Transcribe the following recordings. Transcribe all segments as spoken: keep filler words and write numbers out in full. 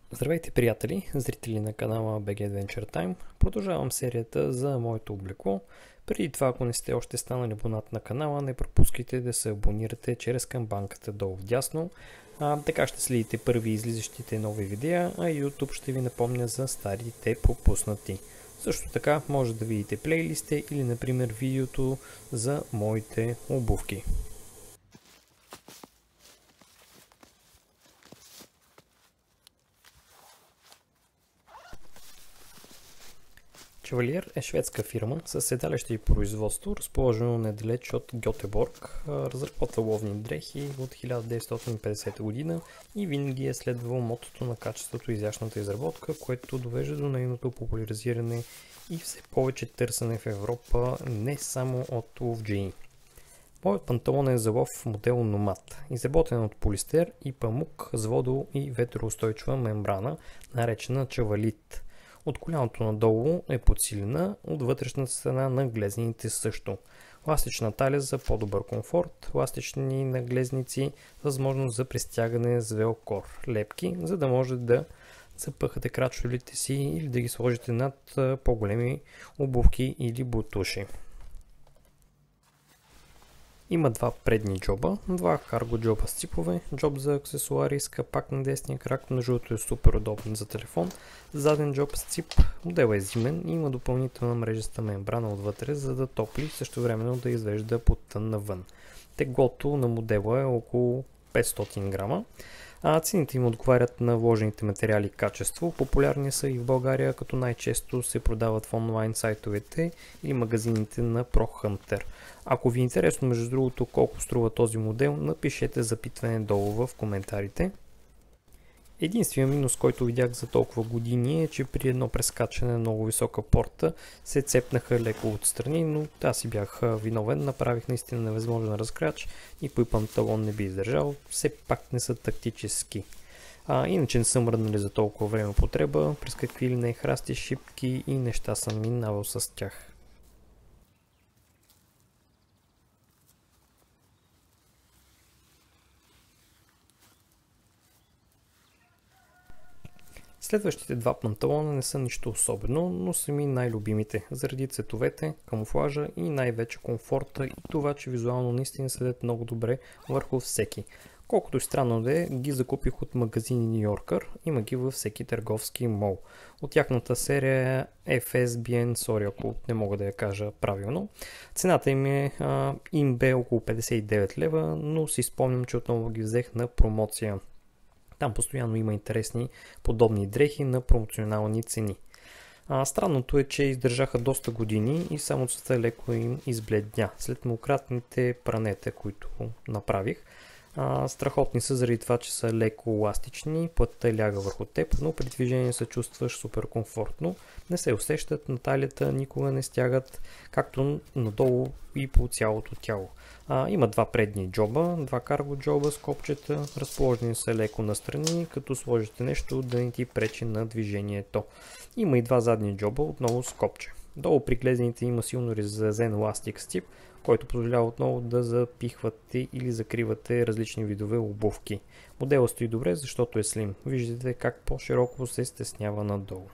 Здравейте, приятели, зрители на канала би джи Adventure Time. Продължавам серията за моето облекло. Преди това, ако не сте още станали абонат на канала, не пропускайте да се абонирате чрез камбанката долу вдясно. А, така ще следите първи излизащите нови видеа, а YouTube ще ви напомня за старите пропуснати. Също така може да видите плейлисти или например видеото за моите обувки. Chevalier е шведска фирма с седалище и производство, разположено недалеч от Гьотеборг. Разработва ловни дрехи от хиляда деветстотин и петдесета година и винаги е следвал мотото на качеството и изящната изработка, което довежда до нейното популяризиране и все повече търсене в Европа, не само от ловджии. Моят панталон е за лов модел Номад, изработен от полистер и памук с водо- и ветроустойчива мембрана, наречена чавалит. От коляното надолу е подсилена, от вътрешната страна на глезените също. Ластична талия за по-добър комфорт, ластични наглезници, възможност за пристягане с велкор, лепки, за да може да запъхате крачолите си или да ги сложите над по-големи обувки или бутуши. Има два предни джоба, два карго джоба с ципове, джоб за аксесуари с капак на десния крак, между другото е супер удобен за телефон, заден джоб с цип, моделът е зимен и има допълнителна мрежеста мембрана отвътре, за да топли, също времено да извежда под тън навън. Теглото на модела е около петстотин грама. А цените им отговарят на вложените материали и качество. Популярни са и в България, като най-често се продават в онлайн сайтовете или магазините на ProHunter. Ако ви е интересно, между другото, колко струва този модел, напишете запитване долу в коментарите. Единственият минус, който видях за толкова години е, че при едно прескачане на много висока порта се цепнаха леко отстрани, но аз си бях виновен, направих наистина невъзможен разкрач, никой панталон не би издържал, все пак не са тактически. А, иначе не съм мръднали за толкова време употреба, през какви ли не храсти, шипки и неща съм минавал с тях. Следващите два панталона не са нищо особено, но са ми най-любимите, заради цветовете, камуфлажа и най-вече комфорта и това, че визуално наистина седят много добре върху всеки. Колкото и странно да е, ги закупих от магазини Ню Йоркър, има ги във всеки търговски мол. От тяхната серия еф ес би ен, sorry ако не мога да я кажа правилно. Цената им е а, им бе около петдесет и девет лева, но си спомням, че отново ги взех на промоция. Там постоянно има интересни подобни дрехи на промоционални цени. А, странното е, че издържаха доста години и само цвета леко им избледня след многократните пранета, които направих. А, страхотни са заради това, че са леко еластични, плътта ляга върху теб, но при движение се чувстваш супер комфортно. Не се усещат на талията, никога не стягат, както надолу и по цялото тяло. А, има два предни джоба, два карго джоба с копчета, разположени са леко настрани, като сложите нещо да не ти пречи на движението. Има и два задни джоба, отново с копче. Долу при глезените има силно изразен еластик с тип, който позволява отново да запихвате или закривате различни видове обувки. Моделът стои добре, защото е слим. Виждате как по-широко се стеснява надолу.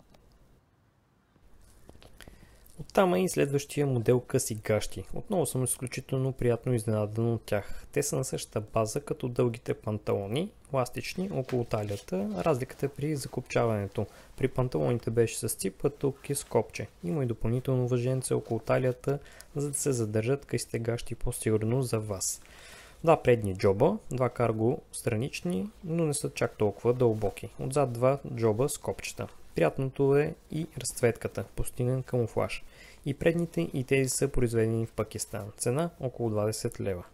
Оттам е и следващия модел къси гащи. Отново съм изключително приятно изненадан от тях. Те са на същата база като дългите панталони, еластични около талията. Разликата е при закопчаването. При панталоните беше с цип, а тук е с копче. Има и допълнително въженце около талията, за да се задържат късите гащи по-сигурно за вас. Два предни джоба, два карго странични, но не са чак толкова дълбоки. Отзад два джоба с копчета. Приятното е и разцветката, пустинен камуфлаж. И предните и тези са произведени в Пакистан. Цена около двадесет лева.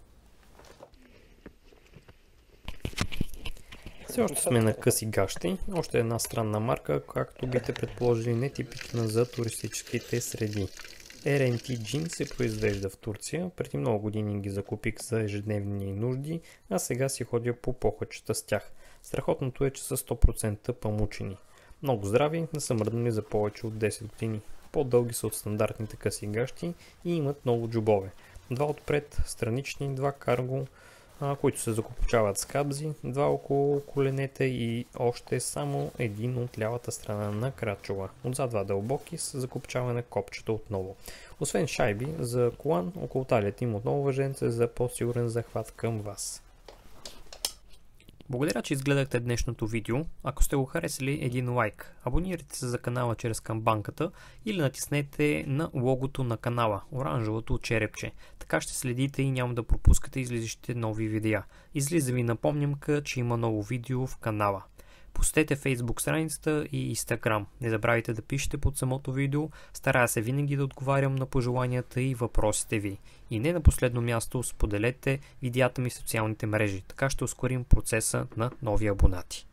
Все още сме на къси гащи. Още една странна марка, както бите предположили, нетипична за туристическите среди. ар ен ти Jean се произвежда в Турция. Преди много години ги закупих за ежедневни нужди, а сега си ходя по похочета с тях. Страхотното е, че са сто процента памучени. Много здрави, не са мръднали за повече от десет години. По-дълги са от стандартните къси гащи и имат много джобове. Два отпред, странични, два карго, които се закопчават с кабзи, два около коленете и още само един от лявата страна на крачова. Отзад два дълбоки с закопчаване копчета отново. Освен шайби за колан, около талията им отново въженце за по-сигурен захват към вас. Благодаря, че изгледахте днешното видео. Ако сте го харесали, един лайк. Абонирайте се за канала чрез камбанката или натиснете на логото на канала, оранжевото черепче. Така ще следите и няма да пропускате излизащите нови видеа. Излиза ви напомнямка, че има ново видео в канала. Посетете Facebook страницата и Instagram. Не забравяйте да пишете под самото видео. Старая се винаги да отговарям на пожеланията и въпросите ви. И не на последно място, споделете видеята ми в социалните мрежи. Така ще ускорим процеса на нови абонати.